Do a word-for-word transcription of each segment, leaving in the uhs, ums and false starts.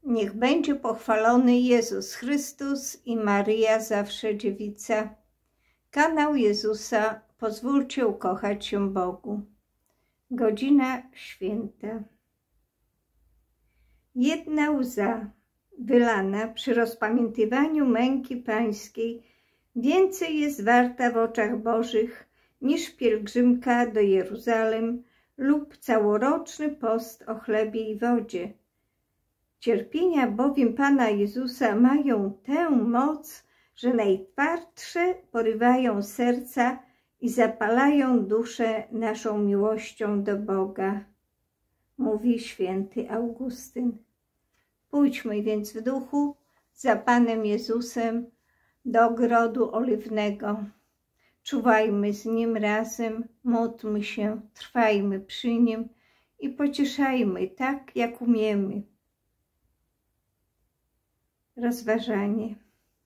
Niech będzie pochwalony Jezus Chrystus i Maryja zawsze dziewica. Kanał Jezusa, pozwólcie ukochać się Bogu. Godzina święta. Jedna łza wylana przy rozpamiętywaniu męki Pańskiej więcej jest warta w oczach Bożych niż pielgrzymka do Jeruzalem lub całoroczny post o chlebie i wodzie. Cierpienia bowiem Pana Jezusa mają tę moc, że najtwardsze porywają serca i zapalają duszę naszą miłością do Boga, mówi święty Augustyn. Pójdźmy więc w duchu za Panem Jezusem do ogrodu oliwnego. Czuwajmy z Nim razem, módlmy się, trwajmy przy Nim i pocieszajmy tak, jak umiemy. Rozważanie.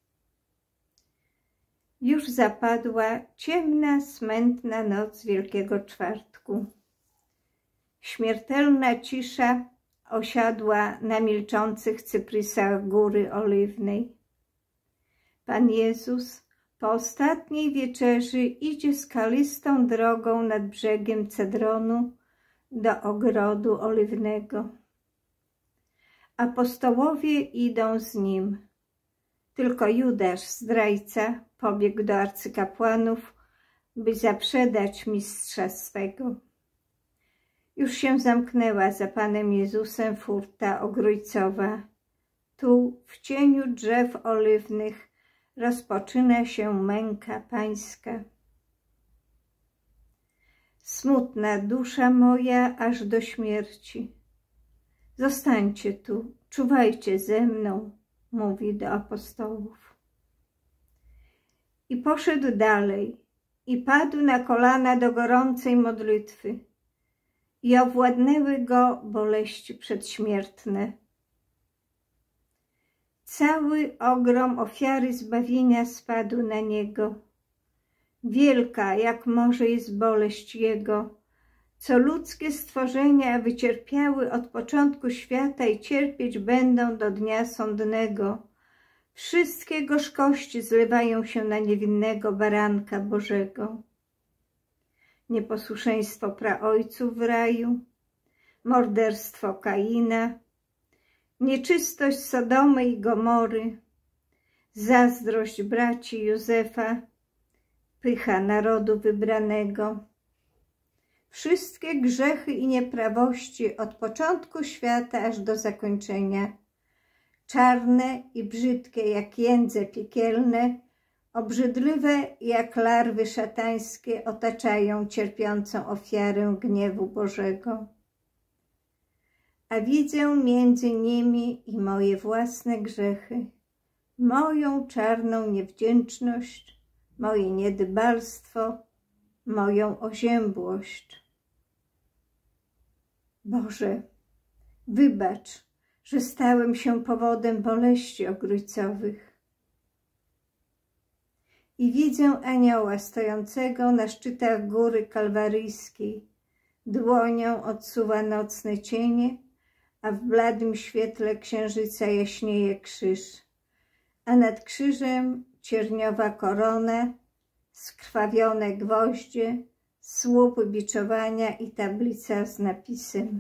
Już zapadła ciemna, smętna noc Wielkiego Czwartku. Śmiertelna cisza osiadła na milczących cyprysach Góry Oliwnej. Pan Jezus po ostatniej wieczerzy idzie skalistą drogą nad brzegiem Cedronu do ogrodu oliwnego. Apostołowie idą z Nim. Tylko Judasz, zdrajca, pobiegł do arcykapłanów, by zaprzedać mistrza swego. Już się zamknęła za Panem Jezusem furta ogrójcowa. Tu, w cieniu drzew oliwnych, rozpoczyna się męka Pańska. Smutna dusza moja aż do śmierci. Zostańcie tu, czuwajcie ze mną, mówi do apostołów. I poszedł dalej i padł na kolana do gorącej modlitwy i owładnęły go boleści przedśmiertne. Cały ogrom ofiary zbawienia spadł na niego. Wielka jak może jest boleść jego, co ludzkie stworzenia wycierpiały od początku świata i cierpieć będą do dnia sądnego. Wszystkie gorzkości zlewają się na niewinnego baranka Bożego. Nieposłuszeństwo praojców w raju, morderstwo Kaina, nieczystość Sodomy i Gomory, zazdrość braci Józefa, pycha narodu wybranego. Wszystkie grzechy i nieprawości od początku świata aż do zakończenia, czarne i brzydkie jak jędze piekielne, obrzydliwe jak larwy szatańskie otaczają cierpiącą ofiarę gniewu Bożego. A widzę między nimi i moje własne grzechy, moją czarną niewdzięczność, moje niedbalstwo, moją oziębłość. Boże, wybacz, że stałem się powodem boleści ogrójcowych. I widzę anioła stojącego na szczytach góry kalwaryjskiej. Dłonią odsuwa nocne cienie, a w bladym świetle księżyca jaśnieje krzyż. A nad krzyżem cierniowa korona, skrwawione gwoździe, słup biczowania i tablica z napisem.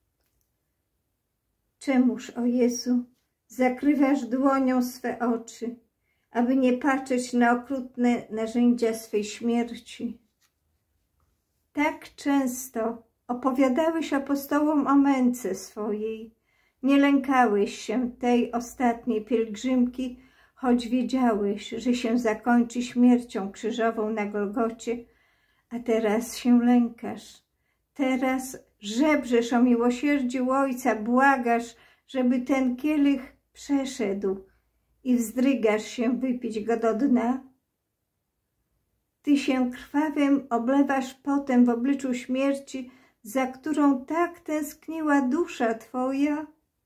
Czemuż, o Jezu, zakrywasz dłonią swe oczy, aby nie patrzeć na okrutne narzędzia swej śmierci? Tak często opowiadałeś apostołom o męce swojej, nie lękałeś się tej ostatniej pielgrzymki, choć wiedziałeś, że się zakończy śmiercią krzyżową na Golgocie, a teraz się lękasz. Teraz żebrzesz o miłosierdziu Ojca, błagasz, żeby ten kielich przeszedł i wzdrygasz się wypić go do dna. Ty się krwawym oblewasz potem w obliczu śmierci, za którą tak tęskniła dusza Twoja.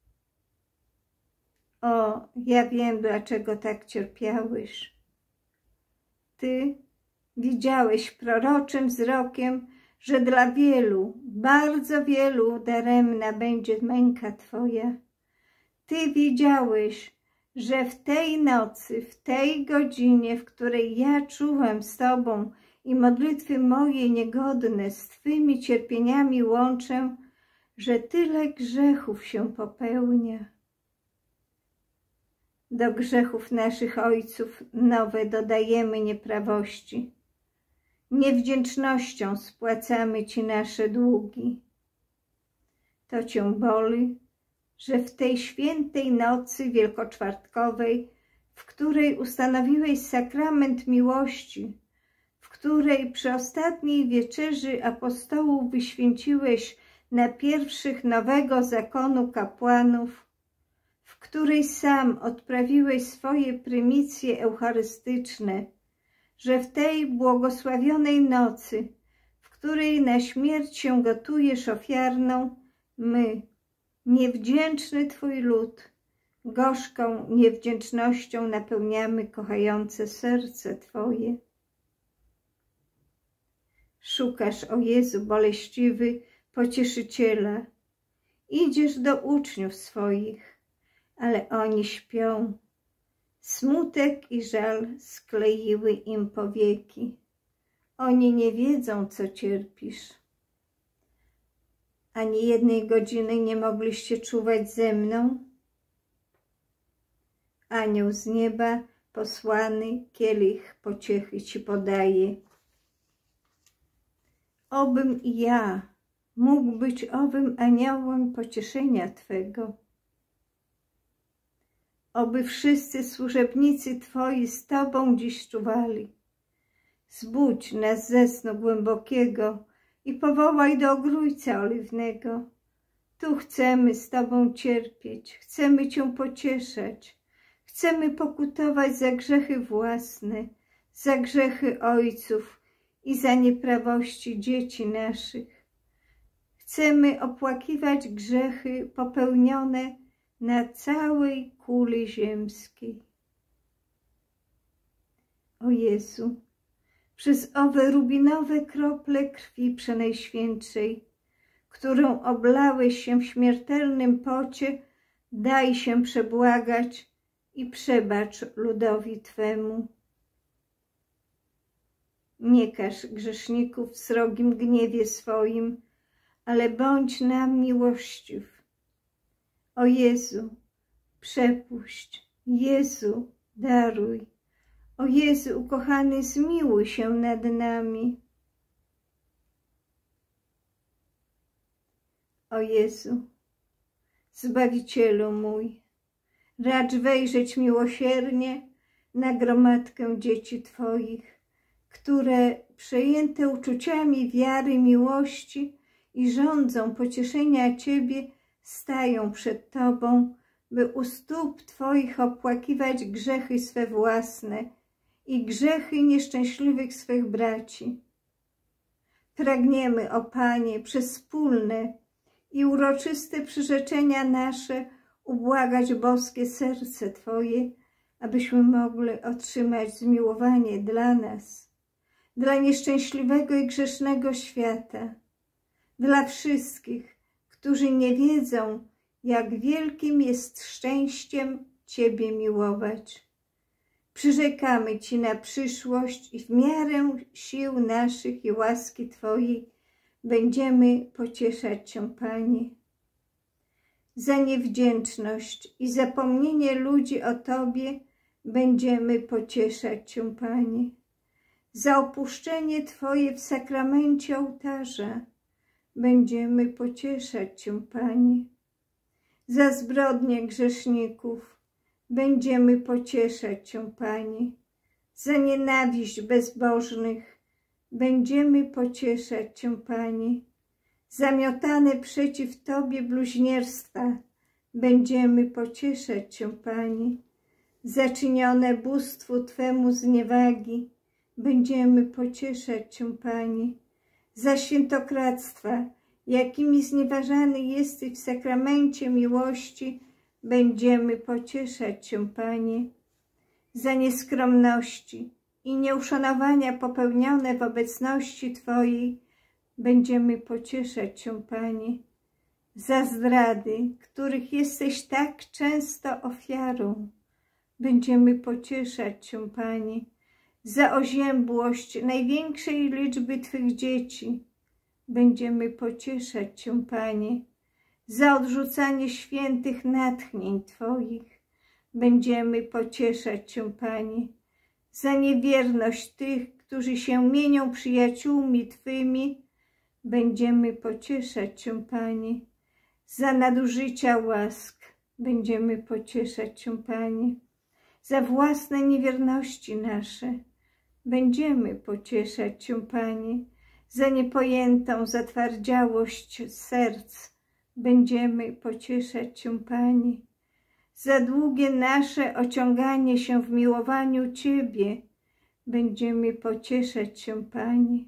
O, ja wiem, dlaczego tak cierpiałeś. Ty widziałeś proroczym wzrokiem, że dla wielu, bardzo wielu daremna będzie męka Twoja. Ty wiedziałeś, że w tej nocy, w tej godzinie, w której ja czuwam z Tobą i modlitwy moje niegodne z Twymi cierpieniami łączę, że tyle grzechów się popełnia. Do grzechów naszych ojców nowe dodajemy nieprawości. Niewdzięcznością spłacamy Ci nasze długi. To Cię boli, że w tej świętej nocy wielkoczwartkowej, w której ustanowiłeś sakrament miłości, w której przy ostatniej wieczerzy apostołów wyświęciłeś na pierwszych nowego zakonu kapłanów, w której sam odprawiłeś swoje prymicje eucharystyczne, że w tej błogosławionej nocy, w której na śmierć się gotujesz ofiarną, my, niewdzięczny Twój lud, gorzką niewdzięcznością napełniamy kochające serce Twoje. Szukasz, o Jezu boleściwy, pocieszyciela. Idziesz do uczniów swoich, ale oni śpią. Smutek i żal skleiły im powieki. Oni nie wiedzą, co cierpisz. Ani jednej godziny nie mogliście czuwać ze mną? Anioł z nieba posłany kielich pociechy Ci podaje. Obym i ja mógł być owym aniołem pocieszenia Twego. Oby wszyscy służebnicy Twoi z Tobą dziś czuwali. Zbudź nas ze snu głębokiego i powołaj do ogrójca oliwnego. Tu chcemy z Tobą cierpieć, chcemy Cię pocieszać, chcemy pokutować za grzechy własne, za grzechy ojców i za nieprawości dzieci naszych. Chcemy opłakiwać grzechy popełnione na całej kuli ziemskiej. O Jezu, przez owe rubinowe krople krwi Przenajświętszej, którą oblałeś się w śmiertelnym pocie, daj się przebłagać i przebacz ludowi Twemu. Nie karz grzeszników w srogim gniewie swoim, ale bądź nam miłościw. O Jezu, przepuść, Jezu, daruj. O Jezu, ukochany, zmiłuj się nad nami. O Jezu, Zbawicielu mój, racz wejrzeć miłosiernie na gromadkę dzieci Twoich, które przejęte uczuciami wiary, miłości i żądzą pocieszenia Ciebie, stają przed Tobą, by u stóp Twoich opłakiwać grzechy swe własne i grzechy nieszczęśliwych swych braci. Pragniemy, o Panie, przez wspólne i uroczyste przyrzeczenia nasze ubłagać boskie serce Twoje, abyśmy mogli otrzymać zmiłowanie dla nas, dla nieszczęśliwego i grzesznego świata, dla wszystkich, którzy nie wiedzą, jak wielkim jest szczęściem Ciebie miłować. Przyrzekamy Ci na przyszłość i w miarę sił naszych i łaski Twojej będziemy pocieszać Cię, Panie. Za niewdzięczność i zapomnienie ludzi o Tobie będziemy pocieszać Cię, Panie. Za opuszczenie Twoje w sakramencie ołtarza będziemy pocieszać Cię, Panie. Za zbrodnie grzeszników będziemy pocieszać Cię, Panie. Za nienawiść bezbożnych będziemy pocieszać Cię, Panie. Zamiotane przeciw Tobie bluźnierstwa będziemy pocieszać Cię, Panie. Zaczynione bóstwu Twemu zniewagi będziemy pocieszać Cię, Panie. Za świętokradztwa, jakimi znieważany jesteś w sakramencie miłości, będziemy pocieszać Cię, Panie. Za nieskromności i nieuszanowania popełnione w obecności Twojej będziemy pocieszać Cię, Panie. za zdrady, których jesteś tak często ofiarą. Będziemy pocieszać Cię, Panie, za oziębłość największej liczby Twych dzieci. Będziemy pocieszać Cię, Panie, za odrzucanie świętych natchnień Twoich. Będziemy pocieszać Cię, Panie, za niewierność tych, którzy się mienią przyjaciółmi Twymi. Będziemy pocieszać Cię, Panie, za nadużycia łask. Będziemy pocieszać Cię, Panie, za własne niewierności nasze. Będziemy pocieszać Cię, Panie, za niepojętą zatwardziałość serc. Będziemy pocieszać Cię, Panie, za długie nasze ociąganie się w miłowaniu Ciebie. Będziemy pocieszać Cię, Panie,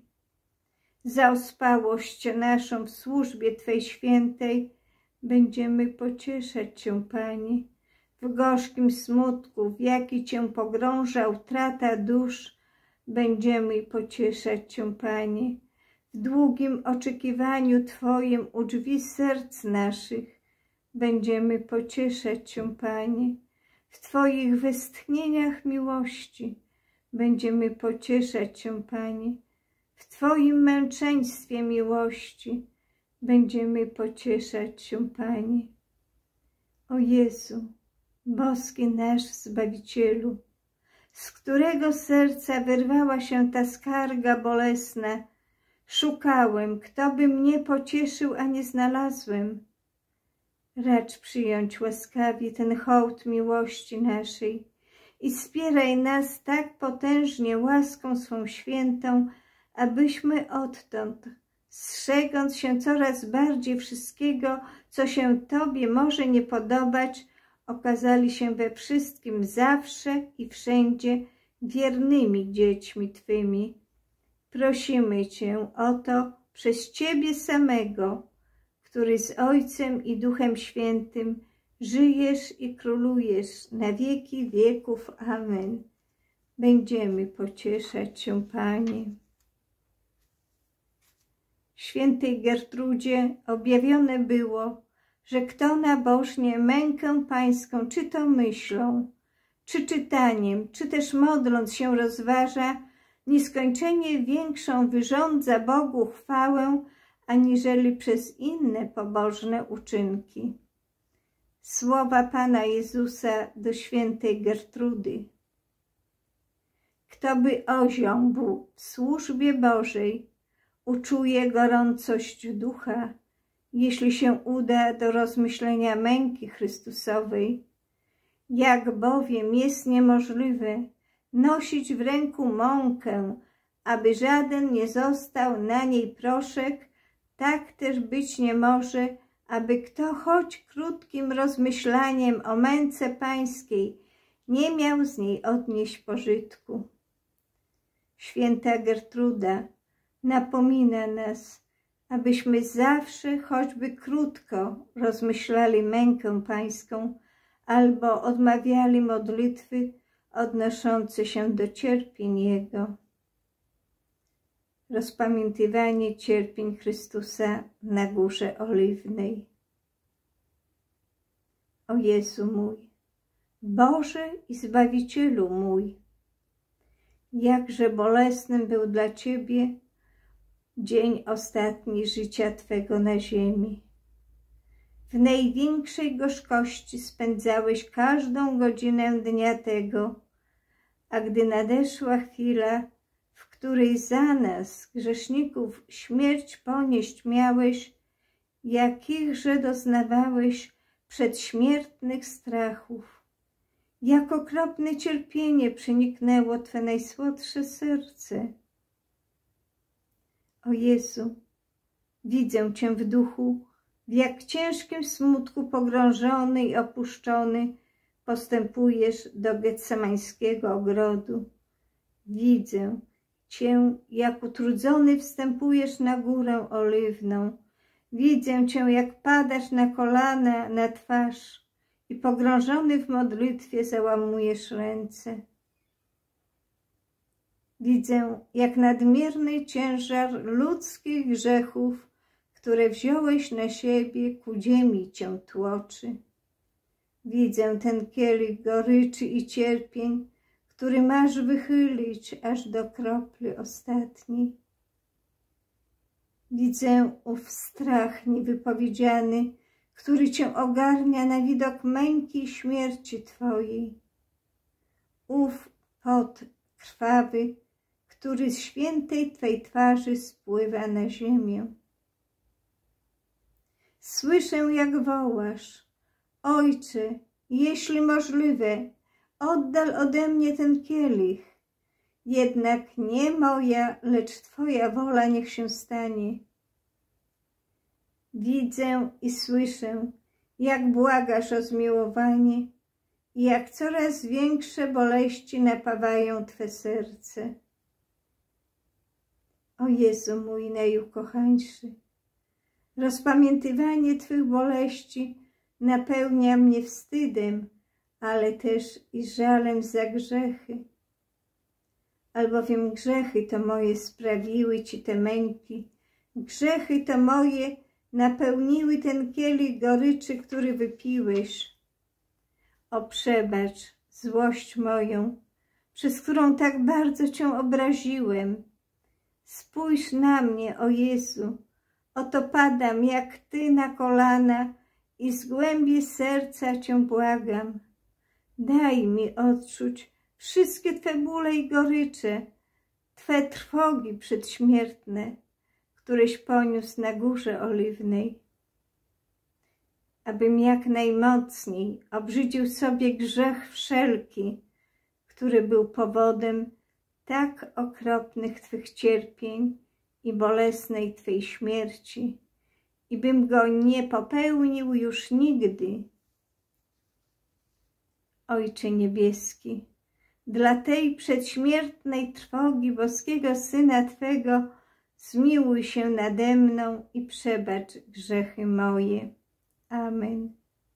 za ospałość naszą w służbie Twej świętej. Będziemy pocieszać Cię, Panie, w gorzkim smutku, w jaki Cię pogrąża utrata dusz. Będziemy pocieszać Cię, Panie, w długim oczekiwaniu Twoim u drzwi serc naszych. Będziemy pocieszać Cię, Panie, w Twoich westchnieniach miłości. Będziemy pocieszać Cię, Panie, w Twoim męczeństwie miłości. Będziemy pocieszać Cię, Panie. O Jezu, boski nasz Zbawicielu, z którego serca wyrwała się ta skarga bolesna. Szukałem, kto by mnie pocieszył, a nie znalazłem. Racz przyjąć łaskawie ten hołd miłości naszej i wspieraj nas tak potężnie łaską swą świętą, abyśmy odtąd, strzegąc się coraz bardziej wszystkiego, co się Tobie może nie podobać, okazali się we wszystkim zawsze i wszędzie wiernymi dziećmi Twymi. Prosimy Cię o to przez Ciebie samego, który z Ojcem i Duchem Świętym żyjesz i królujesz na wieki wieków. Amen. Będziemy pocieszać Cię, Panie. Świętej Gertrudzie objawione było, że kto nabożnie mękę Pańską czy to myślą, czy czytaniem, czy też modląc się rozważa, nieskończenie większą wyrządza Bogu chwałę, aniżeli przez inne pobożne uczynki. Słowa Pana Jezusa do świętej Gertrudy. Kto by oziąbł w służbie Bożej, uczuje gorącość ducha, jeśli się uda do rozmyślenia męki Chrystusowej. Jak bowiem jest niemożliwe nosić w ręku mąkę, aby żaden nie został na niej proszek, tak też być nie może, aby kto choć krótkim rozmyślaniem o męce Pańskiej nie miał z niej odnieść pożytku. Święta Gertruda napomina nas, abyśmy zawsze, choćby krótko, rozmyślali mękę Pańską albo odmawiali modlitwy odnoszące się do cierpień Jego. Rozpamiętywanie cierpień Chrystusa na Górze Oliwnej. O Jezu mój, Boże i Zbawicielu mój, jakże bolesnym był dla Ciebie dzień ostatni życia Twego na ziemi. W największej gorzkości spędzałeś każdą godzinę dnia tego, a gdy nadeszła chwila, w której za nas, grzeszników, śmierć ponieść miałeś, jakichże doznawałeś przedśmiertnych strachów. Jak okropne cierpienie przeniknęło Twe najsłodsze serce. O Jezu, widzę Cię w duchu, w jak ciężkim smutku pogrążony i opuszczony postępujesz do Getsemańskiego ogrodu. Widzę Cię, jak utrudzony wstępujesz na Górę Oliwną. Widzę Cię, jak padasz na kolana, na twarz i pogrążony w modlitwie załamujesz ręce. Widzę, jak nadmierny ciężar ludzkich grzechów, które wziąłeś na siebie, ku ziemi cię tłoczy. Widzę ten kielich goryczy i cierpień, który masz wychylić aż do kropli ostatniej. Widzę ów strach niewypowiedziany, który cię ogarnia na widok męki i śmierci twojej. Ów pot krwawy, który z świętej twej twarzy spływa na ziemię. Słyszę, jak wołasz: Ojcze, jeśli możliwe, oddal ode mnie ten kielich. Jednak nie moja, lecz Twoja wola niech się stanie. Widzę i słyszę, jak błagasz o zmiłowanie i jak coraz większe boleści napawają Twe serce. O Jezu mój najukochańszy, rozpamiętywanie Twych boleści napełnia mnie wstydem, ale też i żalem za grzechy. Albowiem grzechy to moje sprawiły Ci te męki, grzechy to moje napełniły ten kielich goryczy, który wypiłeś. O przebacz złość moją, przez którą tak bardzo Cię obraziłem. Spójrz na mnie, o Jezu, oto padam jak Ty na kolana i z głębi serca Cię błagam. Daj mi odczuć wszystkie Twe bóle i gorycze, Twe trwogi przedśmiertne, któreś poniósł na Górze Oliwnej. Abym jak najmocniej obrzydził sobie grzech wszelki, który był powodem tak okropnych Twych cierpień i bolesnej Twej śmierci, i bym go nie popełnił już nigdy. Ojcze niebieski, dla tej przedśmiertnej trwogi boskiego Syna Twego zmiłuj się nade mną i przebacz grzechy moje. Amen.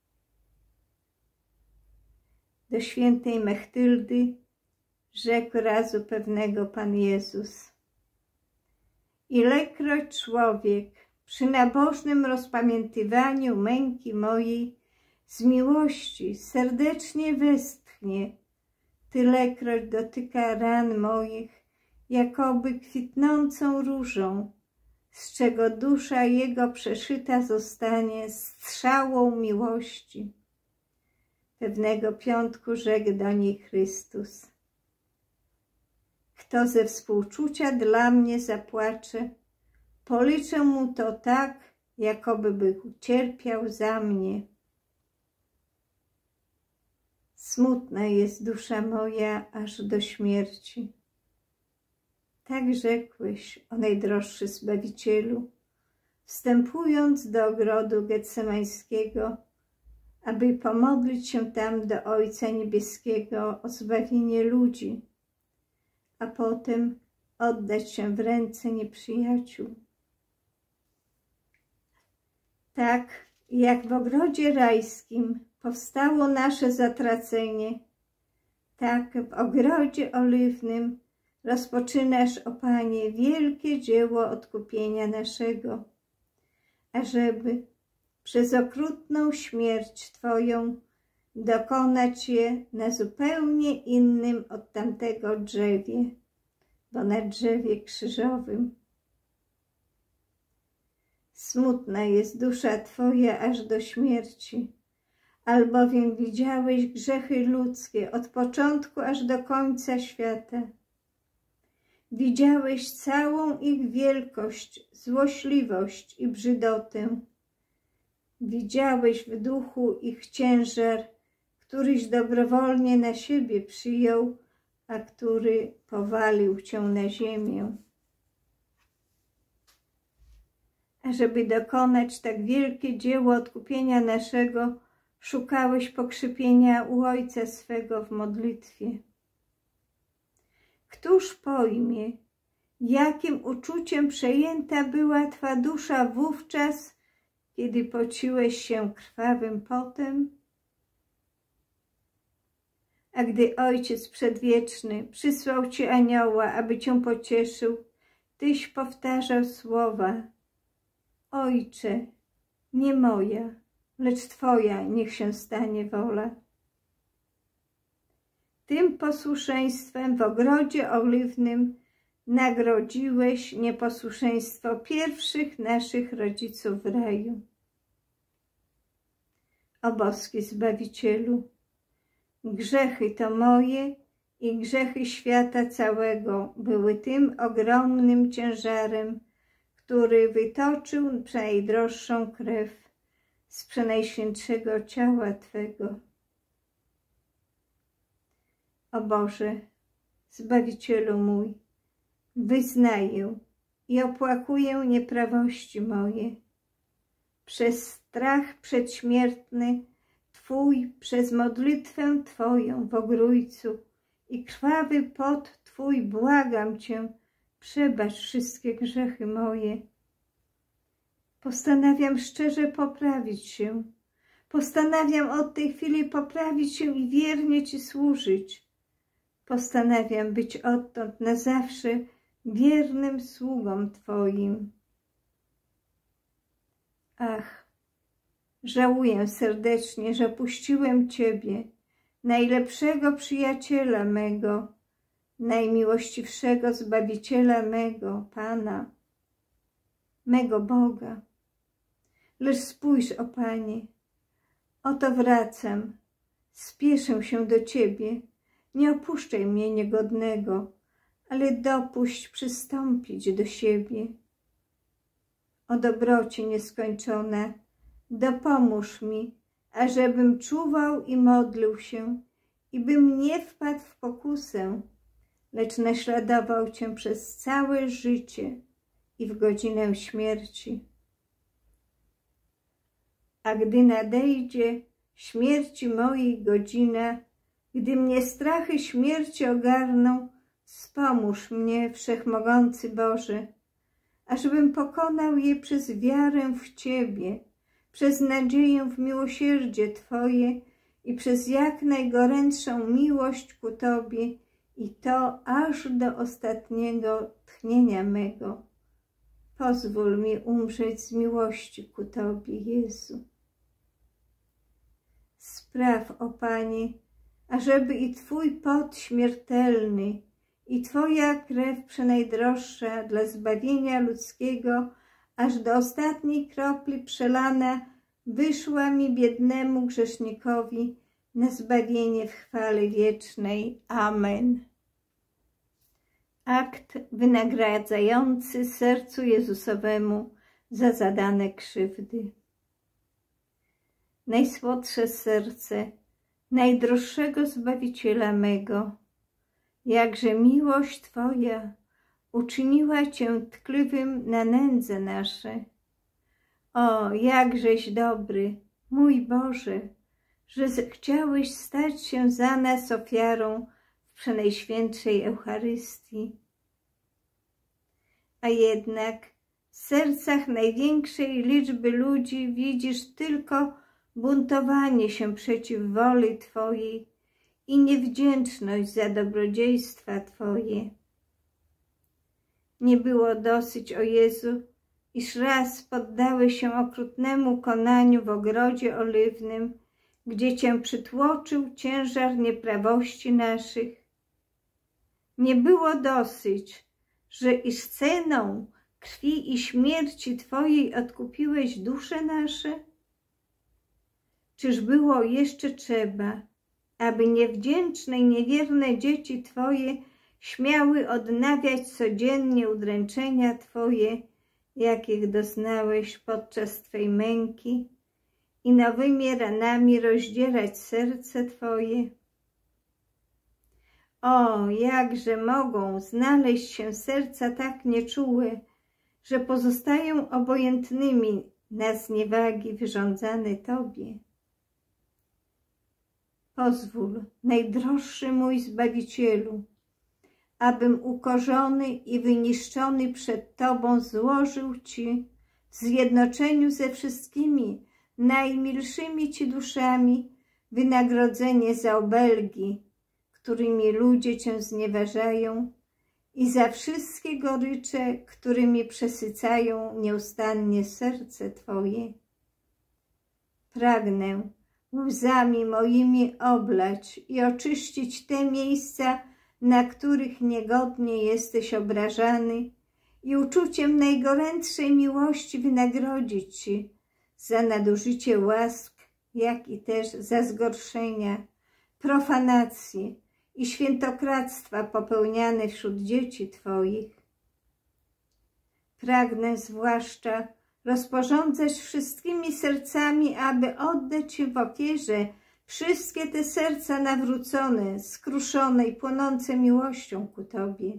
Do świętej Mechtyldy rzekł razu pewnego Pan Jezus: ilekroć człowiek przy nabożnym rozpamiętywaniu męki mojej z miłości serdecznie westchnie, tylekroć dotyka ran moich, jakoby kwitnącą różą, z czego dusza jego przeszyta zostanie strzałą miłości. Pewnego piątku rzekł do niej Chrystus: kto ze współczucia dla mnie zapłacze, policzę mu to tak, jakoby był cierpiał za mnie. Smutna jest dusza moja aż do śmierci. Tak rzekłeś, o najdroższy Zbawicielu, wstępując do ogrodu Getsemańskiego, aby pomodlić się tam do Ojca Niebieskiego o zbawienie ludzi, a potem oddać się w ręce nieprzyjaciół. Tak jak w ogrodzie rajskim powstało nasze zatracenie, tak w ogrodzie oliwnym rozpoczynasz, o Panie, wielkie dzieło odkupienia naszego, ażeby przez okrutną śmierć Twoją dokonać je na zupełnie innym od tamtego drzewie, bo na drzewie krzyżowym. Smutna jest dusza Twoja aż do śmierci, albowiem widziałeś grzechy ludzkie od początku aż do końca świata. Widziałeś całą ich wielkość, złośliwość i brzydotę. Widziałeś w duchu ich ciężar, któryś dobrowolnie na siebie przyjął, a który powalił Cię na ziemię. Ażeby dokonać tak wielkie dzieło odkupienia naszego, szukałeś pokrzepienia u Ojca swego w modlitwie. Któż pojmie, jakim uczuciem przejęta była Twa dusza wówczas, kiedy pociłeś się krwawym potem? A gdy Ojciec Przedwieczny przysłał Ci anioła, aby Cię pocieszył, Tyś powtarzał słowa: Ojcze, nie moja, lecz Twoja niech się stanie wola. Tym posłuszeństwem w ogrodzie oliwnym nagrodziłeś nieposłuszeństwo pierwszych naszych rodziców w raju. O boski Zbawicielu, grzechy to moje i grzechy świata całego były tym ogromnym ciężarem, który wytoczył najdroższą krew z przenajświętszego ciała Twego. O Boże, Zbawicielu mój, wyznaję i opłakuję nieprawości moje. Przez strach przedśmiertny Twój, przez modlitwę Twoją w ogrójcu i krwawy pot Twój błagam Cię, przebacz wszystkie grzechy moje. Postanawiam szczerze poprawić się. Postanawiam od tej chwili poprawić się i wiernie Ci służyć. Postanawiam być odtąd na zawsze wiernym sługą Twoim. Ach, żałuję serdecznie, że puściłem Ciebie, najlepszego przyjaciela mego, najmiłościwszego Zbawiciela mego, Pana, mego Boga. Lecz spójrz, o Panie, oto wracam, spieszę się do Ciebie, nie opuszczaj mnie niegodnego, ale dopuść przystąpić do siebie. O dobroci nieskończona, dopomóż mi, ażebym czuwał i modlił się, i bym nie wpadł w pokusę, lecz naśladował Cię przez całe życie i w godzinę śmierci. A gdy nadejdzie śmierci mojej godzina, gdy mnie strachy śmierci ogarną, wspomóż mnie, Wszechmogący Boże, ażebym pokonał je przez wiarę w Ciebie, przez nadzieję w miłosierdzie Twoje i przez jak najgorętszą miłość ku Tobie, i to aż do ostatniego tchnienia mego. Pozwól mi umrzeć z miłości ku Tobie, Jezu. Spraw, o Panie, ażeby i Twój pot śmiertelny i Twoja krew przenajdroższa dla zbawienia ludzkiego, aż do ostatniej kropli przelana, wyszła mi biednemu grzesznikowi na zbawienie w chwale wiecznej. Amen. Akt wynagradzający sercu Jezusowemu za zadane krzywdy. Najsłodsze serce najdroższego Zbawiciela mego, jakże miłość Twoja uczyniła Cię tkliwym na nędze nasze. O, jakżeś dobry, mój Boże, że chciałeś stać się za nas ofiarą w przenajświętszej Eucharystii. A jednak w sercach największej liczby ludzi widzisz tylko buntowanie się przeciw woli Twojej i niewdzięczność za dobrodziejstwa Twoje. Nie było dosyć, o Jezu, iż raz poddałeś się okrutnemu konaniu w ogrodzie oliwnym, gdzie Cię przytłoczył ciężar nieprawości naszych. Nie było dosyć, że iż ceną krwi i śmierci Twojej odkupiłeś dusze nasze? Czyż było jeszcze trzeba, aby niewdzięczne i niewierne dzieci Twoje śmiały odnawiać codziennie udręczenia Twoje, jakich doznałeś podczas Twej męki, i nowymi ranami rozdzierać serce Twoje? O, jakże mogą znaleźć się serca tak nieczułe, że pozostają obojętnymi na zniewagi wyrządzane Tobie. Pozwól, najdroższy mój Zbawicielu, abym ukorzony i wyniszczony przed Tobą złożył Ci w zjednoczeniu ze wszystkimi najmilszymi Ci duszami wynagrodzenie za obelgi, którymi ludzie Cię znieważają, i za wszystkie gorycze, którymi przesycają nieustannie serce Twoje. Pragnę łzami moimi oblać i oczyścić te miejsca, na których niegodnie jesteś obrażany, i uczuciem najgorętszej miłości wynagrodzić Ci za nadużycie łask, jak i też za zgorszenia, profanacje i świętokradztwa popełniane wśród dzieci Twoich. Pragnę zwłaszcza rozporządzać wszystkimi sercami, aby oddać Ci w ofierze wszystkie te serca nawrócone, skruszone i płonące miłością ku Tobie.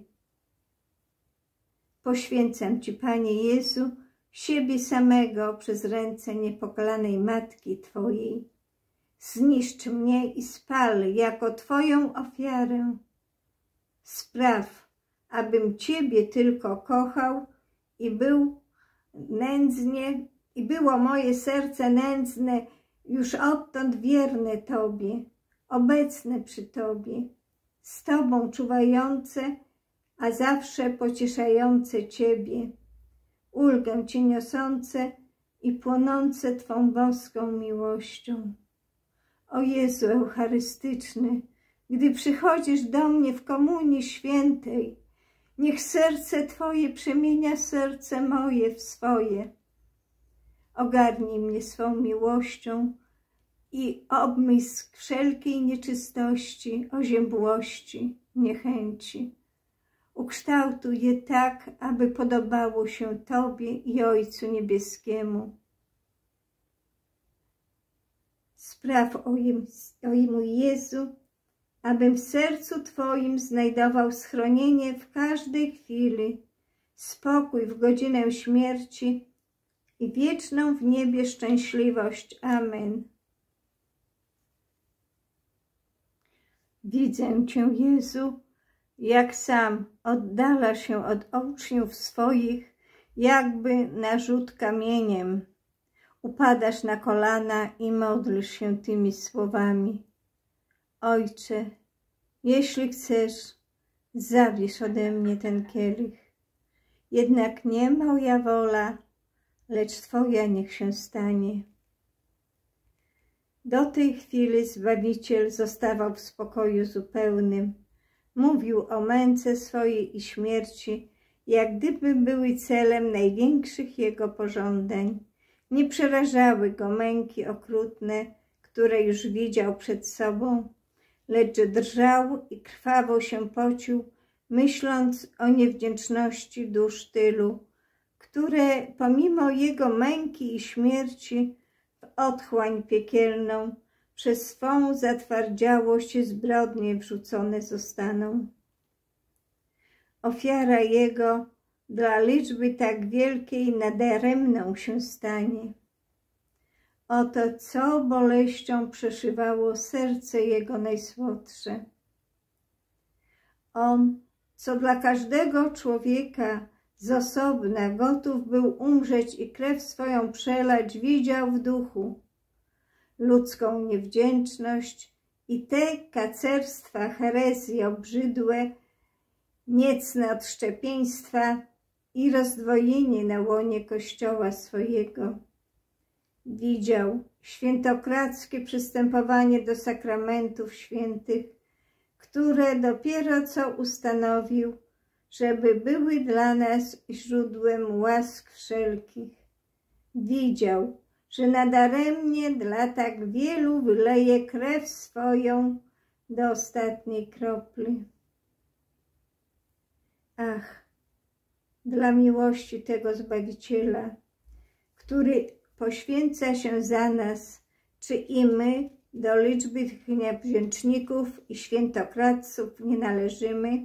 Poświęcam Ci, Panie Jezu, siebie samego przez ręce niepokalanej Matki Twojej. Zniszcz mnie i spal jako Twoją ofiarę. Spraw, abym Ciebie tylko kochał i był nędznie, i było moje serce nędzne już odtąd wierne Tobie, obecne przy Tobie, z Tobą czuwające, a zawsze pocieszające Ciebie, ulgę Ci niosące i płonące Twą boską miłością. O Jezu Eucharystyczny, gdy przychodzisz do mnie w Komunii Świętej, niech serce Twoje przemienia serce moje w swoje. Ogarnij mnie swą miłością i obmyj z wszelkiej nieczystości, oziębłości, niechęci. Ukształtuj je tak, aby podobało się Tobie i Ojcu Niebieskiemu. Spraw, o, jem, o mój Jezu, abym w sercu Twoim znajdował schronienie w każdej chwili, spokój w godzinę śmierci i wieczną w niebie szczęśliwość. Amen. Widzę Cię, Jezu, jak sam oddala się od uczniów swoich, jakby na rzut kamieniem. Upadasz na kolana i modlisz się tymi słowami. Ojcze, jeśli chcesz, zabierz ode mnie ten kielich. Jednak nie moja wola, lecz Twoja niech się stanie. Do tej chwili Zbawiciel zostawał w spokoju zupełnym. Mówił o męce swojej i śmierci, jak gdyby były celem największych Jego pożądań. Nie przerażały Go męki okrutne, które już widział przed sobą, lecz drżał i krwawo się pocił, myśląc o niewdzięczności dusz tylu, które pomimo Jego męki i śmierci w otchłań piekielną przez swą zatwardziałość i zbrodnie wrzucone zostaną. Ofiara Jego dla liczby tak wielkiej nadaremną się stanie. Oto co boleścią przeszywało serce Jego najsłodsze. On, co dla każdego człowieka z osobna gotów był umrzeć i krew swoją przelać, widział w duchu ludzką niewdzięczność i te kacerstwa, herezje obrzydłe, niecne odszczepieństwa i rozdwojenie na łonie Kościoła swojego. Widział świętokradzkie przystępowanie do sakramentów świętych, które dopiero co ustanowił, żeby były dla nas źródłem łask wszelkich. Widział, że nadaremnie dla tak wielu wyleje krew swoją do ostatniej kropli. Ach, dla miłości tego Zbawiciela, który poświęca się za nas, czy i my do liczby tych niewdzięczników i świętokradzców nie należymy?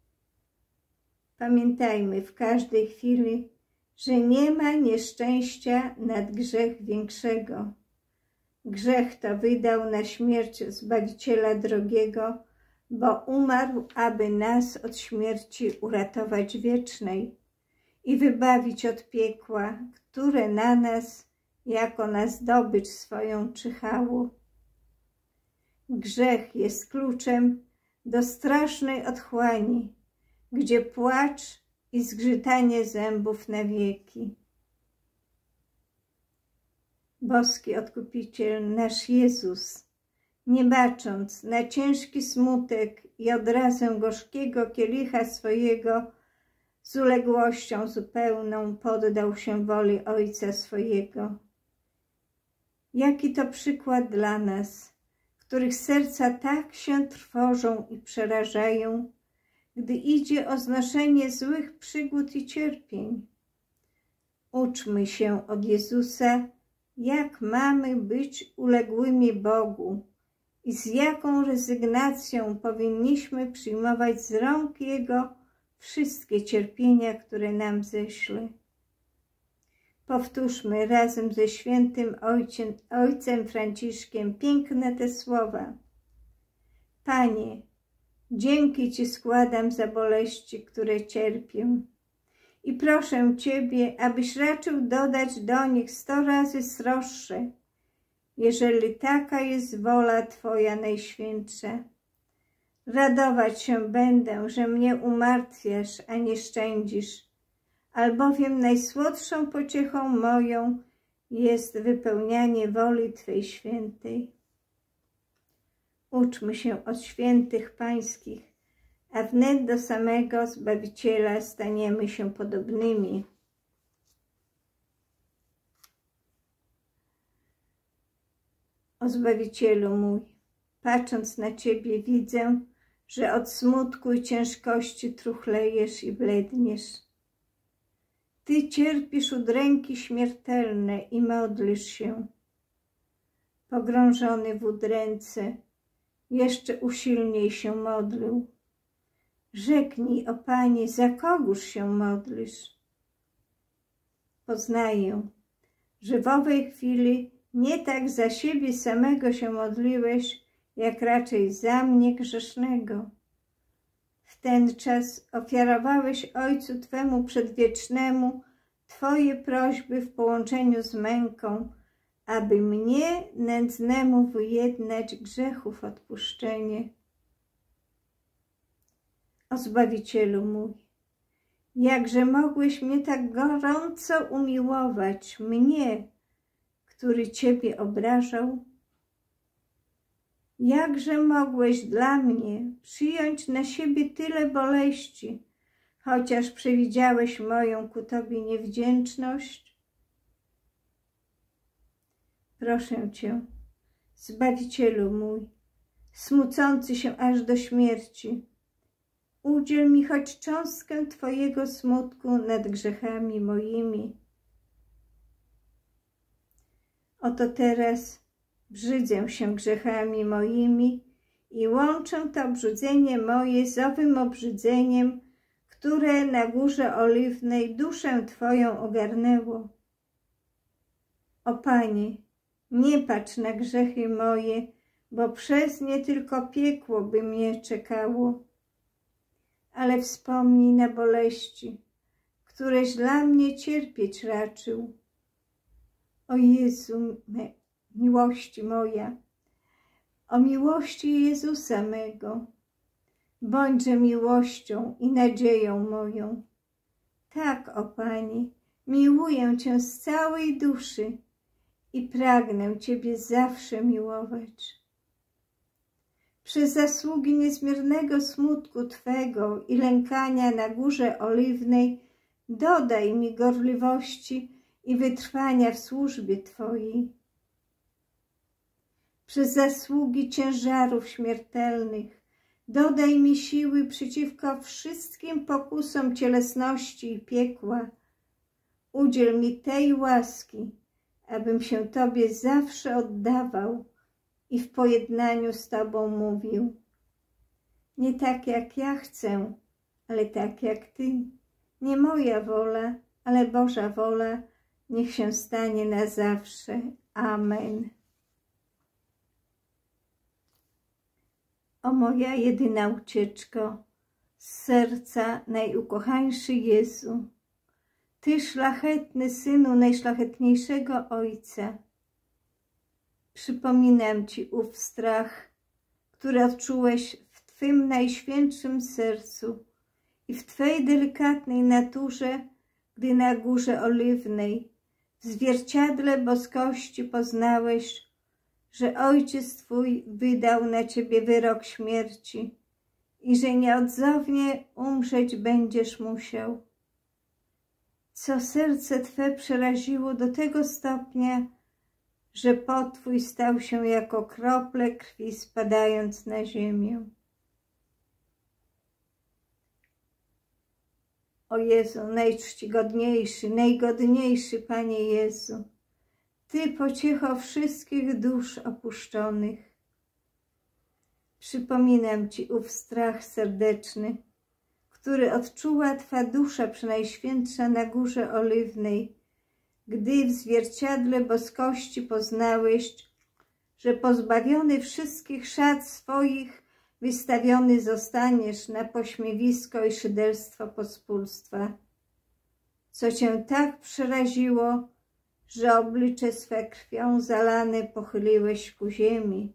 Pamiętajmy w każdej chwili, że nie ma nieszczęścia nad grzech większego. Grzech to wydał na śmierć Zbawiciela drogiego, bo umarł, aby nas od śmierci uratować wiecznej i wybawić od piekła, które na nas, jako na zdobycz swoją, czyhało. Grzech jest kluczem do strasznej otchłani, gdzie płacz i zgrzytanie zębów na wieki. Boski Odkupiciel, nasz Jezus, nie bacząc na ciężki smutek i odrazę gorzkiego kielicha swojego, z uległością zupełną poddał się woli Ojca swojego. Jaki to przykład dla nas, których serca tak się trwożą i przerażają, gdy idzie o znoszenie złych przygód i cierpień. Uczmy się od Jezusa, jak mamy być uległymi Bogu i z jaką rezygnacją powinniśmy przyjmować z rąk Jego wszystkie cierpienia, które nam ześle. Powtórzmy razem ze świętym Ojciem, Ojcem Franciszkiem piękne te słowa. Panie, dzięki Ci składam za boleści, które cierpię i proszę Ciebie, abyś raczył dodać do nich sto razy sroższe, jeżeli taka jest wola Twoja najświętsza. Radować się będę, że mnie umartwiasz, a nie szczędzisz, albowiem najsłodszą pociechą moją jest wypełnianie woli Twej świętej. Uczmy się od świętych pańskich, a wnet do samego Zbawiciela staniemy się podobnymi. O Zbawicielu mój, patrząc na Ciebie widzę, że od smutku i ciężkości truchlejesz i bledniesz. Ty cierpisz udręki śmiertelne i modlisz się. Pogrążony w udręce, jeszcze usilniej się modlił. Rzeknij, o Panie, za kogóż się modlisz? Poznaję, że w owej chwili nie tak za siebie samego się modliłeś, jak raczej za mnie grzesznego. W ten czas ofiarowałeś Ojcu Twemu Przedwiecznemu Twoje prośby w połączeniu z męką, aby mnie, nędznemu, wyjednać grzechów odpuszczenie. O Zbawicielu mój, jakże mogłeś mnie tak gorąco umiłować, mnie, który Ciebie obrażał? Jakże mogłeś dla mnie przyjąć na siebie tyle boleści, chociaż przewidziałeś moją ku Tobie niewdzięczność? Proszę Cię, Zbawicielu mój, smucący się aż do śmierci, udziel mi choć cząstkę Twojego smutku nad grzechami moimi. Oto teraz brzydzę się grzechami moimi i łączę to obrzydzenie moje z owym obrzydzeniem, które na Górze Oliwnej duszę Twoją ogarnęło. O Panie, nie patrz na grzechy moje, bo przez nie tylko piekło by mnie czekało, ale wspomnij na boleści, któreś dla mnie cierpieć raczył. O Jezu, me, miłości moja, o miłości Jezusa mego, bądźże miłością i nadzieją moją. Tak, o Panie, miłuję Cię z całej duszy i pragnę Ciebie zawsze miłować. Przez zasługi niezmiernego smutku Twego i lękania na Górze Oliwnej dodaj mi gorliwości i wytrwania w służbie Twojej. Przez zasługi ciężarów śmiertelnych dodaj mi siły przeciwko wszystkim pokusom cielesności i piekła. Udziel mi tej łaski, abym się Tobie zawsze oddawał i w pojednaniu z Tobą mówił. Nie tak jak ja chcę, ale tak jak Ty. Nie moja wola, ale Boża wola niech się stanie na zawsze. Amen. O moja jedyna ucieczko, z serca najukochańszy Jezu, Ty szlachetny Synu najszlachetniejszego Ojca, przypominam Ci ów strach, który odczułeś w Twym najświętszym sercu i w Twej delikatnej naturze, gdy na Górze Oliwnej w zwierciadle boskości poznałeś, że Ojciec Twój wydał na Ciebie wyrok śmierci i że nieodzownie umrzeć będziesz musiał. Co serce Twe przeraziło do tego stopnia, że pot Twój stał się jako krople krwi spadając na ziemię. O Jezu, najczcigodniejszy, najgodniejszy Panie Jezu, Ty pociecho wszystkich dusz opuszczonych. Przypominam Ci ów strach serdeczny, który odczuła Twa dusza przenajświętsza na Górze Oliwnej, gdy w zwierciadle boskości poznałeś, że pozbawiony wszystkich szat swoich wystawiony zostaniesz na pośmiewisko i szyderstwo pospólstwa, co Cię tak przeraziło, że oblicze swe krwią zalane pochyliłeś ku ziemi.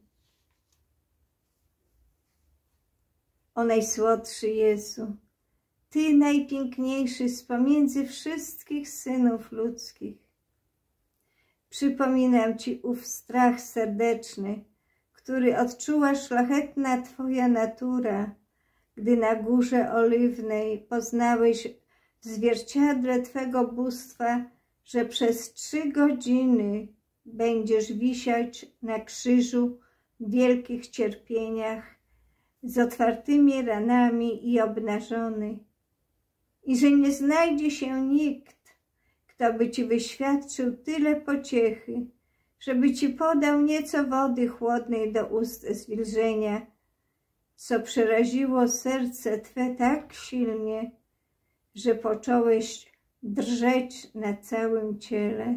O najsłodszy Jezu, Ty najpiękniejszy z pomiędzy wszystkich synów ludzkich. Przypominam Ci ów strach serdeczny, który odczuła szlachetna Twoja natura, gdy na Górze Oliwnej poznałeś w zwierciadle Twego bóstwa, że przez trzy godziny będziesz wisieć na krzyżu w wielkich cierpieniach, z otwartymi ranami i obnażony, i że nie znajdzie się nikt, kto by Ci wyświadczył tyle pociechy, żeby Ci podał nieco wody chłodnej do ust zwilżenia, co przeraziło serce Twe tak silnie, że począłeś drżeć na całym ciele.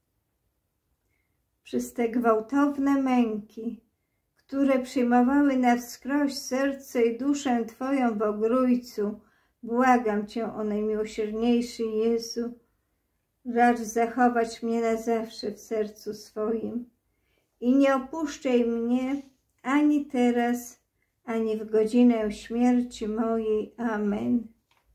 Przez te gwałtowne męki, które przyjmowały na wskroś serce i duszę Twoją w Ogrójcu, błagam Cię o najmiłosierniejszy Jezu, racz zachować mnie na zawsze w sercu swoim i nie opuszczaj mnie ani teraz, ani w godzinę śmierci mojej. Amen.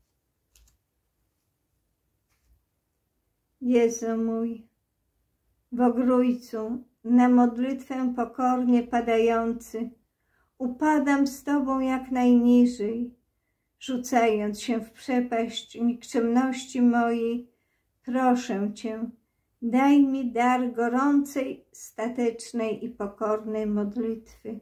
Jezu mój, w Ogrójcu, na modlitwę pokornie padający, upadam z Tobą jak najniżej, rzucając się w przepaść nikczemności mojej, proszę Cię, daj mi dar gorącej, statecznej i pokornej modlitwy.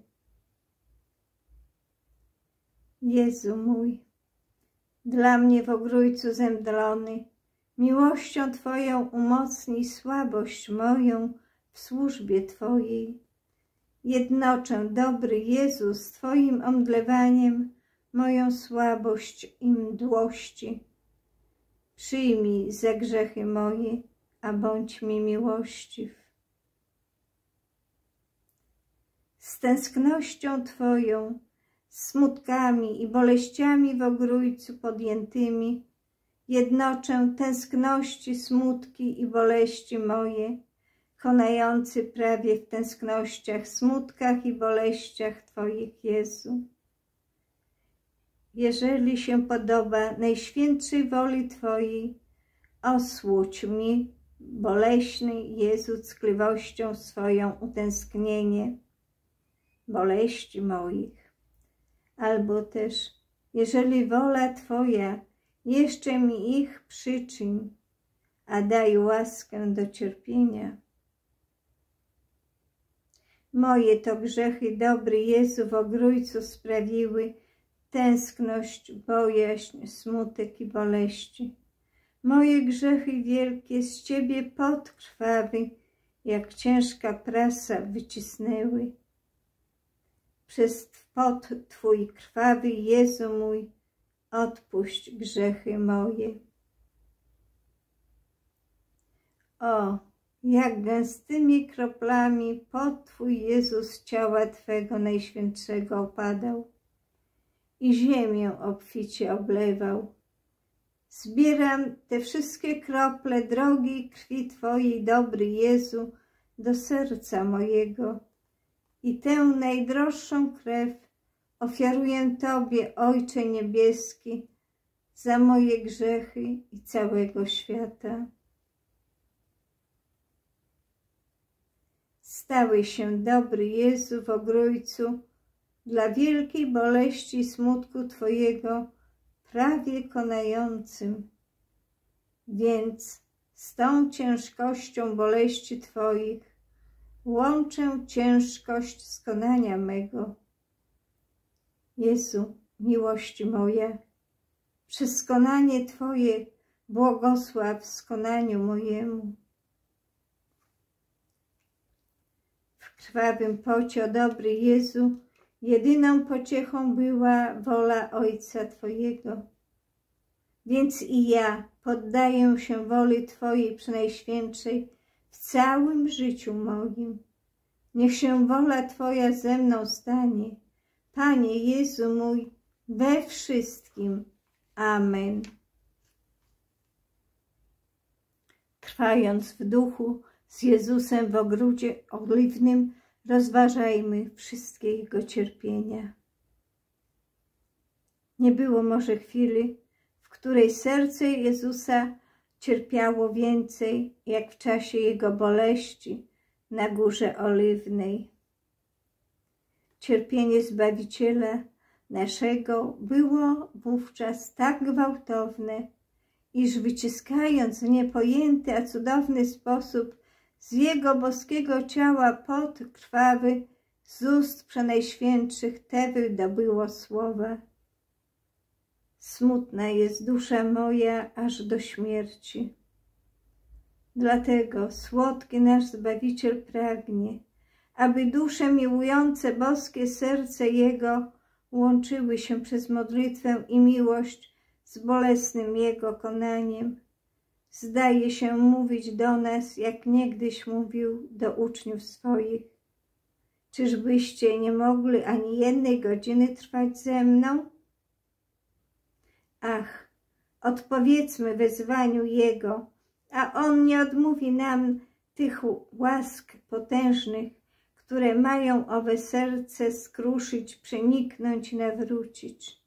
Jezu mój, dla mnie w Ogrójcu zemdlony, miłością Twoją umocnij słabość moją w służbie Twojej. Jednoczę, dobry Jezu, z Twoim omdlewaniem moją słabość i mdłości. Przyjmij za grzechy moje, a bądź mi miłościw. Z tęsknością Twoją, smutkami i boleściami w Ogrójcu podjętymi, jednoczę tęskności, smutki i boleści moje, konający prawie w tęsknościach, smutkach i boleściach Twoich, Jezu. Jeżeli się podoba najświętszej woli Twojej, osłuć mi, boleśny Jezu, ckliwością swoją utęsknienie boleści moich. Albo też, jeżeli wola Twoja, jeszcze mi ich przyczyń, a daj łaskę do cierpienia. Moje to grzechy, dobry Jezu, w Ogrójcu sprawiły tęskność, bojaźń, smutek i boleści. Moje grzechy wielkie z Ciebie pot krwawy, jak ciężka prasa, wycisnęły. Przez pot Twój krwawy, Jezu mój, odpuść grzechy moje. O, jak gęstymi kroplami pot Twój, Jezu, z ciała Twego najświętszego opadał i ziemię obficie oblewał. Zbieram te wszystkie krople drogiej krwi Twojej, dobry Jezu, do serca mojego i tę najdroższą krew ofiaruję Tobie, Ojcze Niebieski, za moje grzechy i całego świata. Stałeś się, dobry Jezu, w Ogrójcu, dla wielkiej boleści i smutku Twojego prawie konającym. Więc z tą ciężkością boleści Twoich łączę ciężkość skonania mego. Jezu, miłości moja, przez skonanie Twoje błogosław skonaniu mojemu. W krwawym pocie, o dobry Jezu, jedyną pociechą była wola Ojca Twojego. Więc i ja poddaję się woli Twojej Przenajświętszej w całym życiu moim. Niech się wola Twoja ze mną stanie, Panie Jezu mój, we wszystkim. Amen. Trwając w duchu z Jezusem w ogrodzie oliwnym, rozważajmy wszystkie Jego cierpienia. Nie było może chwili, w której serce Jezusa cierpiało więcej, jak w czasie Jego boleści na Górze Oliwnej. Cierpienie Zbawiciela naszego było wówczas tak gwałtowne, iż wyciskając w niepojęty, a cudowny sposób z Jego boskiego ciała pot krwawy, z ust Przenajświętszych te wydobyło słowa: smutna jest dusza moja aż do śmierci. Dlatego słodki nasz Zbawiciel pragnie, aby dusze miłujące boskie serce Jego łączyły się przez modlitwę i miłość z bolesnym Jego konaniem. Zdaje się mówić do nas, jak niegdyś mówił do uczniów swoich: czyżbyście nie mogli ani jednej godziny trwać ze mną? Ach, odpowiedzmy wezwaniu Jego, a On nie odmówi nam tych łask potężnych, które mają owe serce skruszyć, przeniknąć i nawrócić.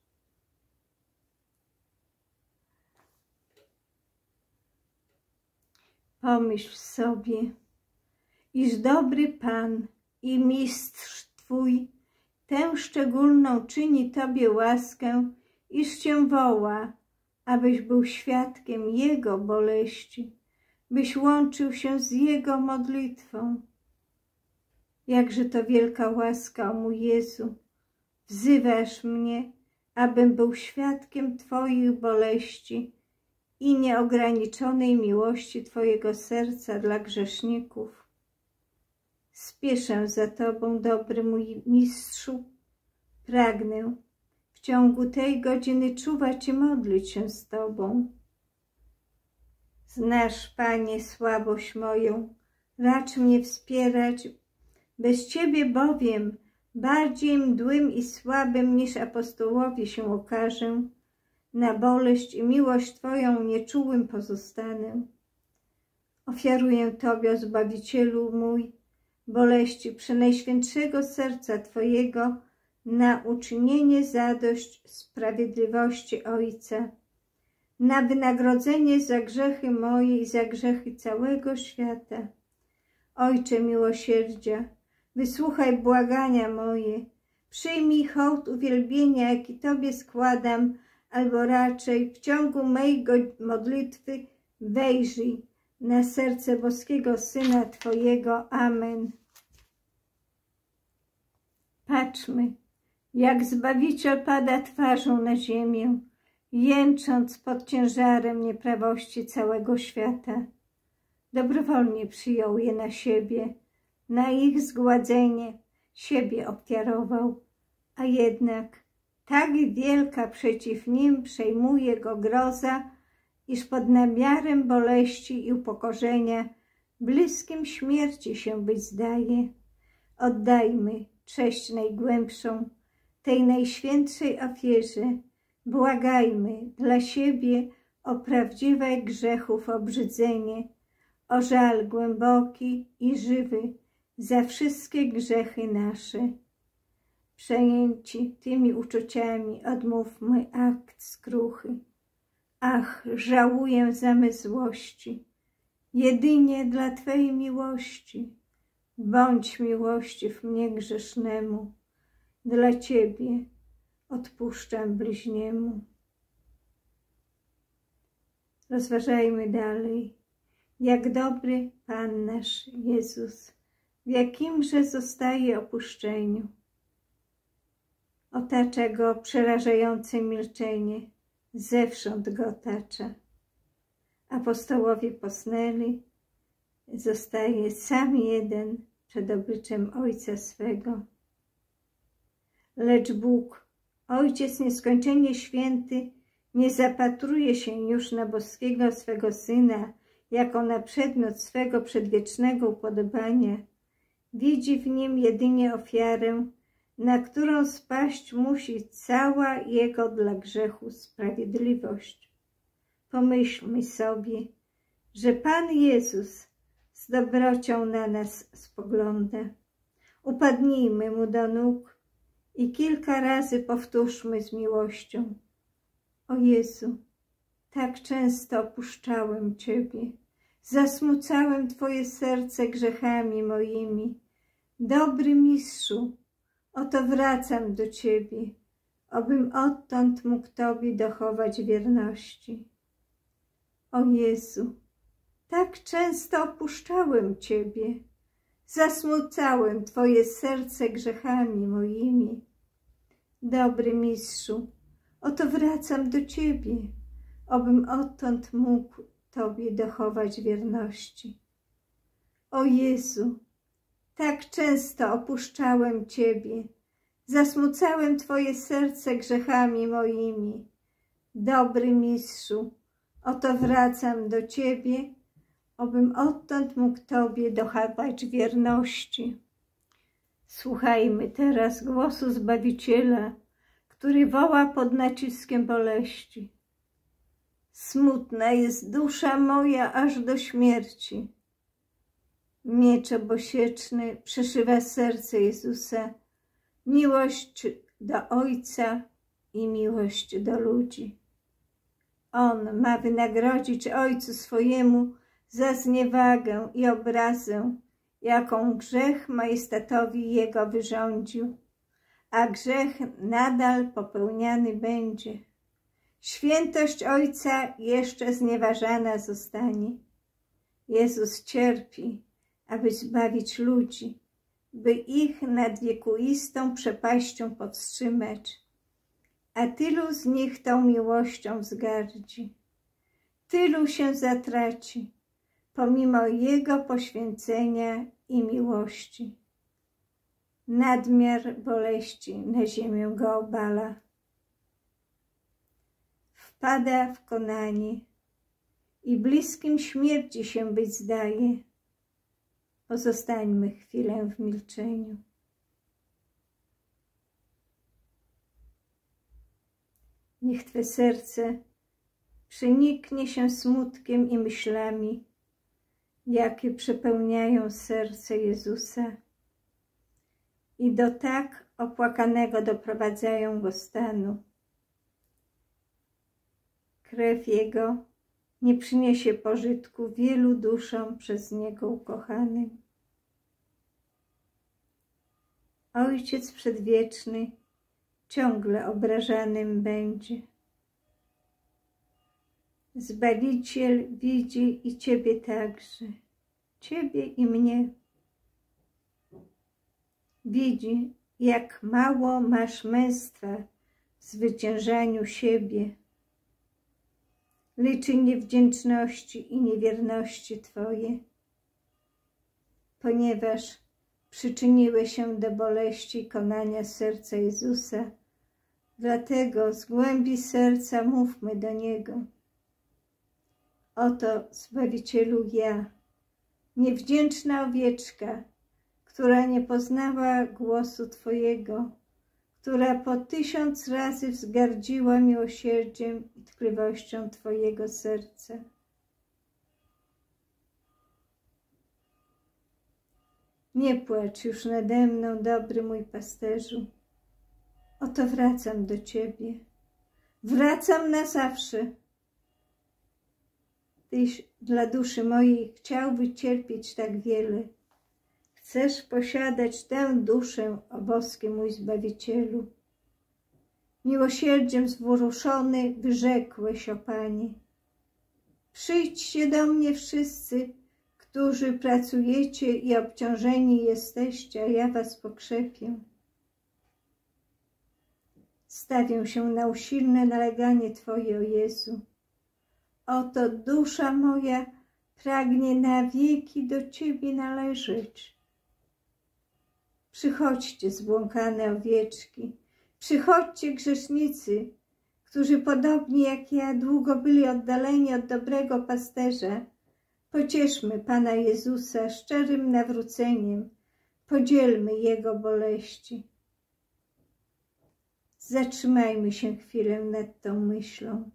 Pomyśl sobie, iż dobry Pan i Mistrz Twój tę szczególną czyni Tobie łaskę, iż Cię woła, abyś był świadkiem Jego boleści, byś łączył się z Jego modlitwą. Jakże to wielka łaska, o mój Jezu! Wzywasz mnie, abym był świadkiem Twoich boleści i nieograniczonej miłości Twojego serca dla grzeszników. Spieszę za Tobą, dobry mój Mistrzu, pragnę w ciągu tej godziny czuwać i modlić się z Tobą. Znasz, Panie, słabość moją, racz mnie wspierać, bez Ciebie bowiem bardziej mdłym i słabym niż apostołowi się okażę, na boleść i miłość Twoją nieczułym pozostanę. Ofiaruję Tobie, o Zbawicielu mój, boleści Przenajświętszego serca Twojego na uczynienie zadość sprawiedliwości Ojca, na wynagrodzenie za grzechy moje i za grzechy całego świata. Ojcze miłosierdzia, wysłuchaj błagania moje, przyjmij hołd uwielbienia, jaki Tobie składam, albo raczej w ciągu mej modlitwy wejrzyj na serce boskiego Syna Twojego. Amen. Patrzmy, jak Zbawiciel pada twarzą na ziemię, jęcząc pod ciężarem nieprawości całego świata. Dobrowolnie przyjął je na siebie, na ich zgładzenie siebie ofiarował, a jednak tak wielka przeciw nim przejmuje go groza, iż pod namiarem boleści i upokorzenia bliskim śmierci się być zdaje. Oddajmy cześć najgłębszą tej najświętszej ofierze, błagajmy dla siebie o prawdziwe grzechów obrzydzenie, o żal głęboki i żywy za wszystkie grzechy nasze. Przejęci tymi uczuciami odmówmy akt skruchy. Ach, żałuję zamysłości, jedynie dla Twej miłości. Bądź miłościw mnie grzesznemu, dla Ciebie odpuszczam bliźniemu. Rozważajmy dalej, jak dobry Pan nasz Jezus, w jakimże zostaje opuszczeniu. Otacza Go przerażające milczenie, zewsząd Go otacza. Apostołowie posnęli, zostaje sam jeden przed obliczem Ojca swego. Lecz Bóg, Ojciec nieskończenie święty, nie zapatruje się już na boskiego swego Syna, jako na przedmiot swego przedwiecznego upodobania. Widzi w Nim jedynie ofiarę, na którą spaść musi cała Jego dla grzechu sprawiedliwość. Pomyślmy sobie, że Pan Jezus z dobrocią na nas spogląda. Upadnijmy Mu do nóg i kilka razy powtórzmy z miłością: o Jezu, tak często opuszczałem Ciebie, zasmucałem Twoje serce grzechami moimi. Dobry Mistrzu, oto wracam do Ciebie, obym odtąd mógł Tobie dochować wierności. O Jezu, tak często opuszczałem Ciebie, zasmucałem Twoje serce grzechami moimi. Dobry Mistrzu, oto wracam do Ciebie, obym odtąd mógł Tobie dochować wierności. O Jezu, tak często opuszczałem Ciebie, zasmucałem Twoje serce grzechami moimi. Dobry Mistrzu, oto wracam do Ciebie, obym odtąd mógł Tobie dochować wierności. Słuchajmy teraz głosu Zbawiciela, który woła pod naciskiem boleści. Smutna jest dusza moja aż do śmierci. Miecz obosieczny przeszywa serce Jezusa, miłość do Ojca i miłość do ludzi. On ma wynagrodzić Ojcu swojemu za zniewagę i obrazę, jaką grzech majestatowi Jego wyrządził, a grzech nadal popełniany będzie. Świętość Ojca jeszcze znieważana zostanie. Jezus cierpi, aby zbawić ludzi, by ich nad wiekuistą przepaścią powstrzymać. A tylu z nich tą miłością wzgardzi. Tylu się zatraci, pomimo Jego poświęcenia i miłości. Nadmiar boleści na ziemię go obala. Wpada w konanie i bliskim śmierci się być zdaje. Pozostańmy chwilę w milczeniu. Niech Twe serce przeniknie się smutkiem i myślami, jakie przepełniają serce Jezusa i do tak opłakanego doprowadzają go stanu. Krew Jego nie przyniesie pożytku wielu duszom przez Niego ukochanym. Ojciec Przedwieczny ciągle obrażanym będzie. Zbawiciel widzi i Ciebie także, Ciebie i mnie. Widzi, jak mało masz męstwa w zwyciężaniu siebie. Liczy niewdzięczności i niewierności Twoje, ponieważ przyczyniły się do boleści i konania serca Jezusa. Dlatego z głębi serca mówmy do Niego. Oto, Zbawicielu, ja, niewdzięczna owieczka, która nie poznała głosu Twojego, która po tysiąc razy wzgardziła miłosierdziem i tkliwością Twojego serca. Nie płacz już nade mną, dobry mój pasterzu. Oto wracam do Ciebie. Wracam na zawsze. Tyś dla duszy mojej chciał wycierpieć tak wiele. Chcesz posiadać tę duszę, o boski mój Zbawicielu. Miłosierdziem zwrócony wyrzekłeś, o Panie. Przyjdźcie do mnie wszyscy, którzy pracujecie i obciążeni jesteście, a ja was pokrzepię. Stawię się na usilne naleganie Twoje, o Jezu. Oto dusza moja pragnie na wieki do Ciebie należeć. Przychodźcie, zbłąkane owieczki, przychodźcie, grzesznicy, którzy podobnie jak ja długo byli oddaleni od dobrego pasterza. Pocieszmy Pana Jezusa szczerym nawróceniem, podzielmy Jego boleści. Zatrzymajmy się chwilę nad tą myślą.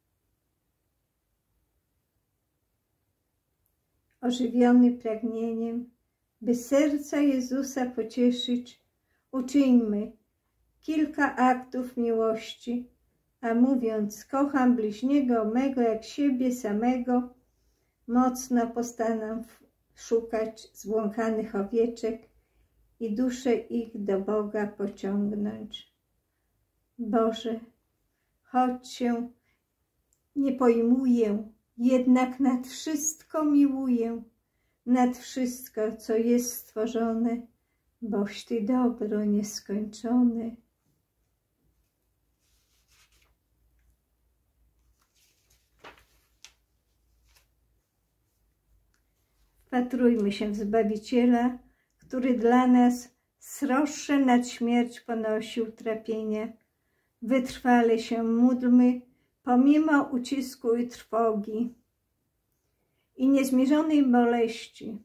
Ożywiony pragnieniem, by serca Jezusa pocieszyć, uczyńmy kilka aktów miłości, a mówiąc, kocham bliźniego mego jak siebie samego, mocno postanę szukać zbłąkanych owieczek i duszę ich do Boga pociągnąć. Boże, choć się nie pojmuję, jednak nad wszystko miłuję, nad wszystko, co jest stworzone, boś Ty dobro nieskończone. Wpatrujmy się w Zbawiciela, który dla nas sroższe nad śmierć ponosił trapienia. Wytrwale się módlmy, pomimo ucisku i trwogi i niezmierzonej boleści.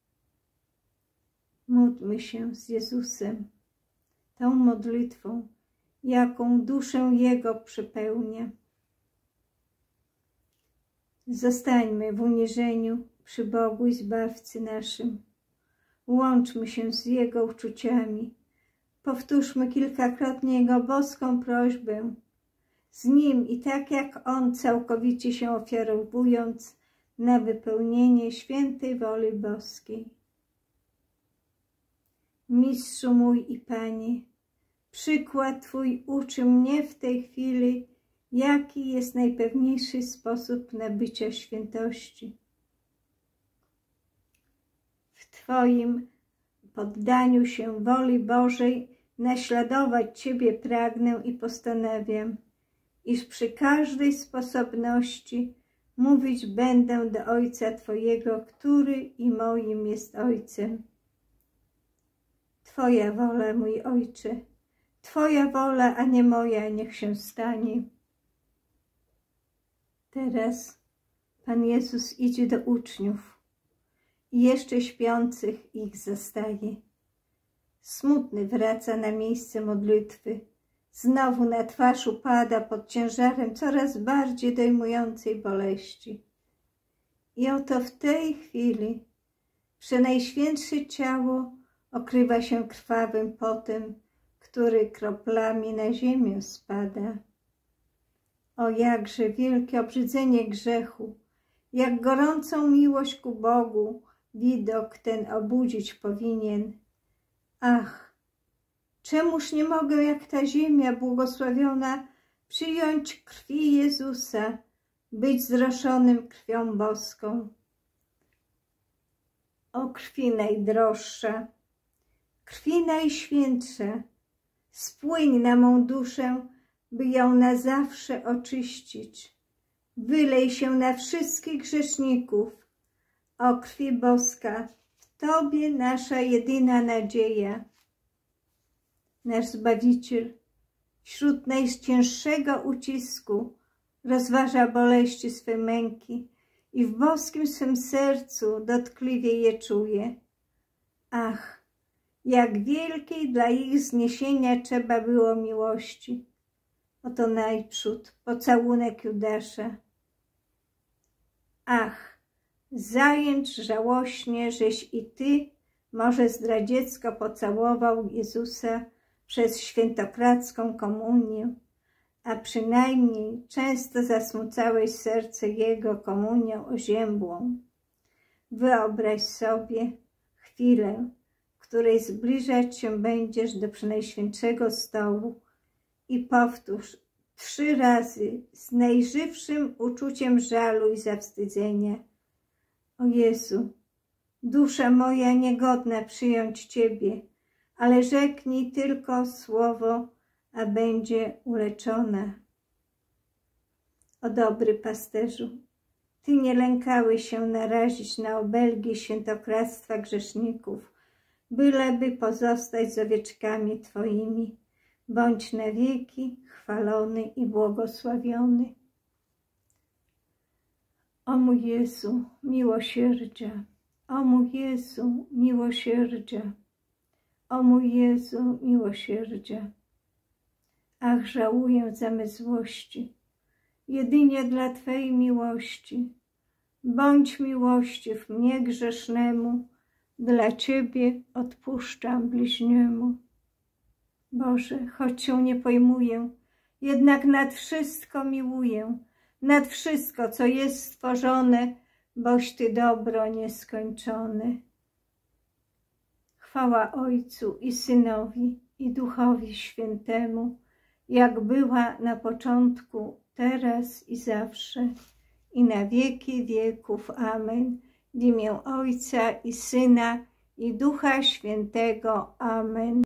Módlmy się z Jezusem tą modlitwą, jaką duszę Jego przepełnia. Zostańmy w uniżeniu przy Bogu i Zbawcy naszym. Łączmy się z Jego uczuciami. Powtórzmy kilkakrotnie Jego boską prośbę. Z Nim i tak jak On, całkowicie się ofiarowując na wypełnienie świętej woli boskiej. Mistrzu mój i Panie, przykład Twój uczy mnie w tej chwili, jaki jest najpewniejszy sposób nabycia świętości. W Twoim poddaniu się woli Bożej naśladować Ciebie pragnę i postanawiam, iż przy każdej sposobności mówić będę do Ojca Twojego, który i moim jest Ojcem. Twoja wola, mój Ojcze, Twoja wola, a nie moja, niech się stanie. Teraz Pan Jezus idzie do uczniów i jeszcze śpiących ich zastaje. Smutny wraca na miejsce modlitwy. Znowu na twarz upada pod ciężarem coraz bardziej dojmującej boleści. I oto w tej chwili Przenajświętsze ciało okrywa się krwawym potem, który kroplami na ziemię spada. O jakże wielkie obrzydzenie grzechu, jak gorącą miłość ku Bogu widok ten obudzić powinien. Ach, czemuż nie mogę jak ta ziemia błogosławiona przyjąć krwi Jezusa, być zroszonym krwią boską. O krwi najdroższa, krwi najświętsza, spłyń na mą duszę, by ją na zawsze oczyścić. Wylej się na wszystkich grzeszników. O krwi boska, w Tobie nasza jedyna nadzieja. Nasz Zbawiciel wśród najcięższego ucisku rozważa boleści swe męki i w boskim swym sercu dotkliwie je czuje. Ach, jak wielkiej dla ich zniesienia trzeba było miłości. Oto najprzód pocałunek Judasza. Ach, zajęcz żałośnie, żeś i Ty może zdradziecko pocałował Jezusa przez świętokradzką komunię, a przynajmniej często zasmucałeś serce Jego komunią oziębłą. Wyobraź sobie chwilę, w której zbliżać się będziesz do Przenajświętszego Stołu i powtórz trzy razy z najżywszym uczuciem żalu i zawstydzenia: o Jezu, dusza moja niegodna przyjąć Ciebie, ale rzeknij tylko słowo, a będzie uleczona. O dobry pasterzu, Ty nie lękałeś się narazić na obelgi świętokradztwa grzeszników, byleby pozostać z owieczkami Twoimi. Bądź na wieki chwalony i błogosławiony. O mój Jezu, miłosierdzia, o mój Jezu, miłosierdzia, o mój Jezu, miłosierdzia. Ach, żałuję za me złości, jedynie dla Twej miłości. Bądź miłościw mnie grzesznemu, dla Ciebie odpuszczam bliźniemu. Boże, choć Cię nie pojmuję, jednak nad wszystko miłuję, nad wszystko, co jest stworzone, boś Ty dobro nieskończone. Chwała Ojcu i Synowi, i Duchowi Świętemu, jak była na początku, teraz i zawsze, i na wieki wieków. Amen. W imię Ojca i Syna, i Ducha Świętego. Amen.